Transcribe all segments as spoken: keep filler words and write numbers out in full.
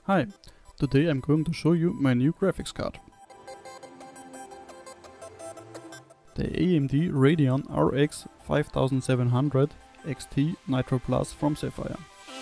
Hi, today I'm going to show you my new graphics card. The A M D Radeon R X five seven hundred X T Nitro Plus from Sapphire.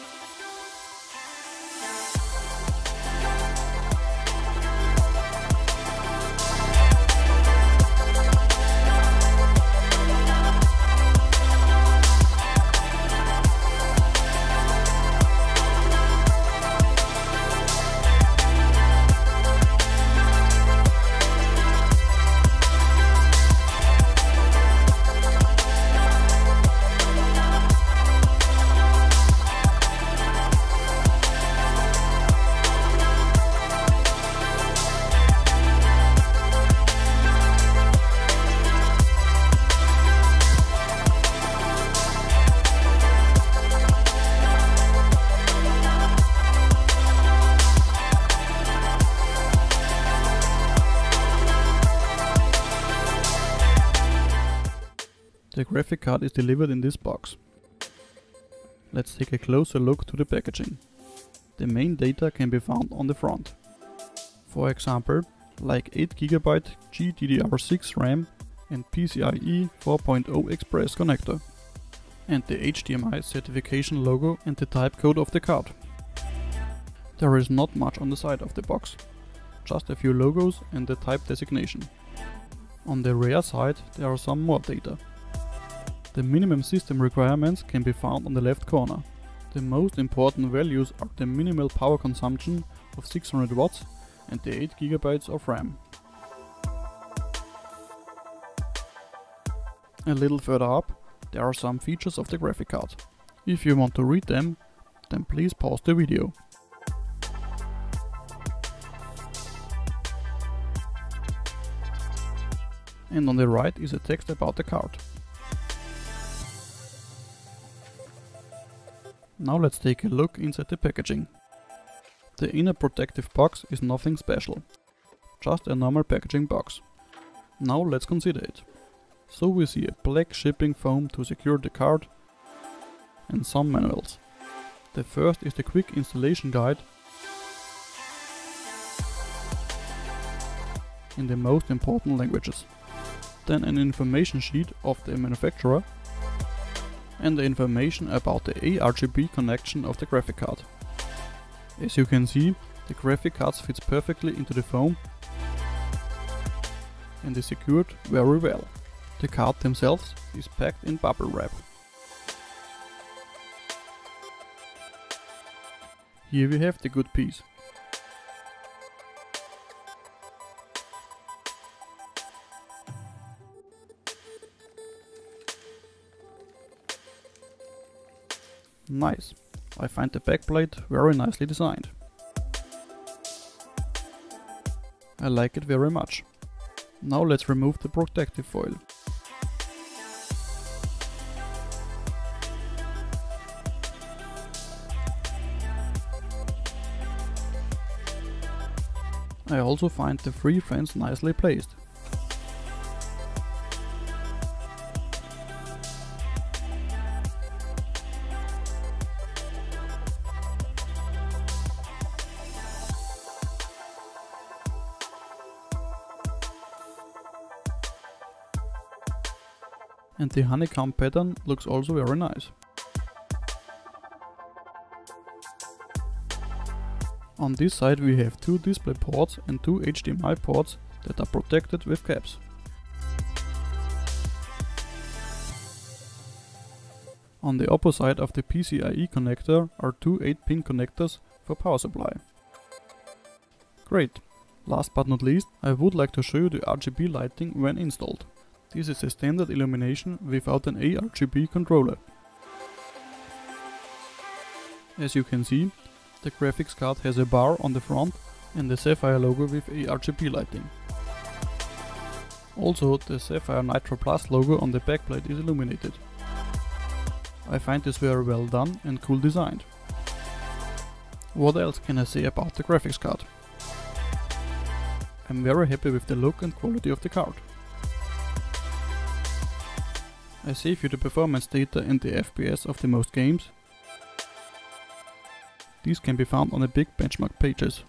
The graphic card is delivered in this box. Let's take a closer look to the packaging. The main data can be found on the front. For example, like eight gigabyte G D D R six RAM and PCIe four point oh Express connector. And the H D M I certification logo and the type code of the card. There is not much on the side of the box, just a few logos and the type designation. On the rear side there are some more data. The minimum system requirements can be found on the left corner. The most important values are the minimal power consumption of six hundred watts and the eight gigabytes of RAM. A little further up there are some features of the graphic card. If you want to read them, then please pause the video. And on the right is a text about the card. Now let's take a look inside the packaging. The inner protective box is nothing special, just a normal packaging box. Now let's consider it. So we see a black shipping foam to secure the card and some manuals. The first is the quick installation guide in the most important languages. Then an information sheet of the manufacturer and the information about the A R G B connection of the graphic card. As you can see, the graphic card fits perfectly into the foam and is secured very well. The card themselves is packed in bubble wrap. Here we have the good piece. Nice. I find the backplate very nicely designed. I like it very much. Now let's remove the protective foil. I also find the three fans nicely placed. And the honeycomb pattern looks also very nice. On this side we have two display ports and two H D M I ports that are protected with caps. On the upper side of the PCIe connector are two eight pin connectors for power supply. Great! Last but not least, I would like to show you the R G B lighting when installed. This is a standard illumination without an A R G B controller. As you can see, the graphics card has a bar on the front and the Sapphire logo with A R G B lighting. Also, the Sapphire Nitro Plus logo on the backplate is illuminated. I find this very well done and cool designed. What else can I say about the graphics card? I'm very happy with the look and quality of the card. I save you the performance data and the F P S of the most games. These can be found on the big benchmark pages.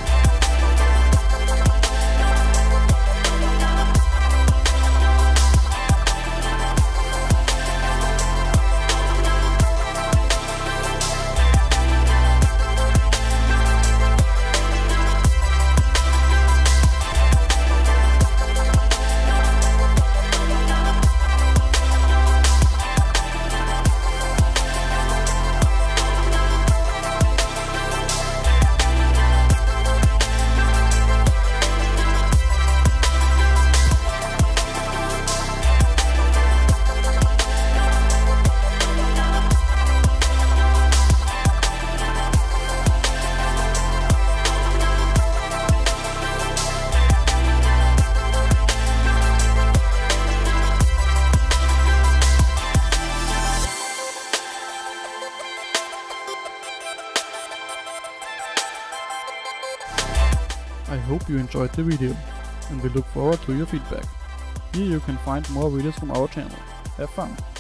I hope you enjoyed the video, and we look forward to your feedback. Here you can find more videos from our channel. Have fun!